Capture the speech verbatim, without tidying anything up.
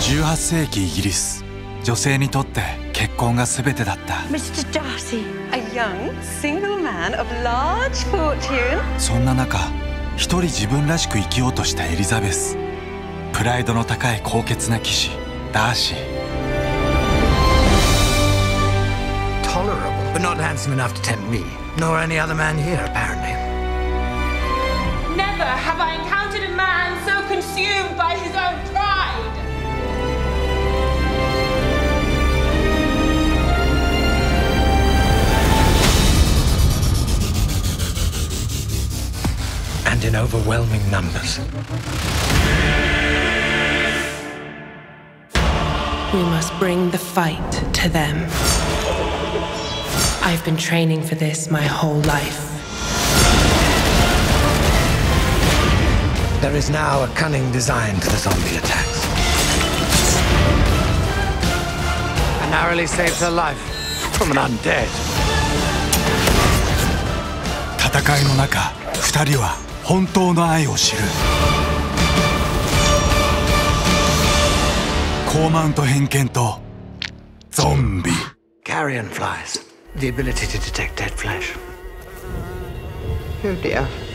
じゅうはっせいきイギリス、女性にとって結婚が全てだった。 ミスター Darcy, a young single man of large fortune. そんな中、一人自分らしく生きようとしたエリザベス。プライドの高い高潔な騎士ダーシー。 Tolerable, but not handsome enough to tempt me, nor any other man here, apparently. Never have I encountered a man so consumed by his own pride. And in overwhelming numbers. We must bring the fight to them. I've been training for this my whole life. There is now a cunning design to the zombie attacks. I narrowly saved her life from an undead. 戦いの中、二人は本当の愛を知る。高慢と偏見とゾンビ。 Carrion flies. The ability to detect dead flesh. Oh dear.